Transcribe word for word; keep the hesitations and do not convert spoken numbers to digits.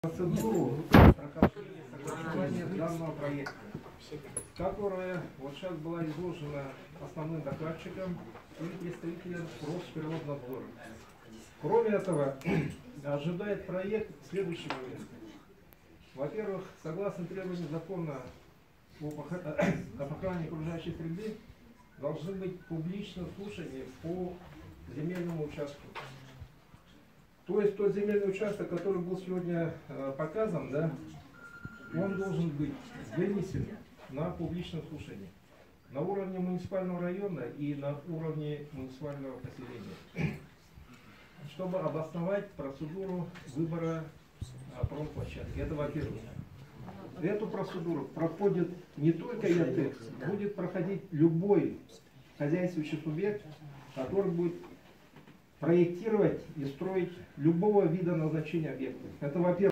Процедуру прохождения согласования данного проекта, которая вот сейчас была изложена основным докладчиком и представителем Росприроднадзора. Кроме этого, ожидает проект следующий момент. Во-первых, согласно требованиям закона об охране окружающей среды, должны быть публичные слушания по земельному участку. То есть тот земельный участок, который был сегодня э, показан, да, он должен быть вынесен на публичное слушание на уровне муниципального района и на уровне муниципального поселения, чтобы обосновать процедуру выбора э, промплощадки. Это во-первых. Эту процедуру проходит не только ЯТЭКС, будет проходить любой хозяйствующий субъект, который будет проектировать и строить любого вида назначения объекта. Это во-первых.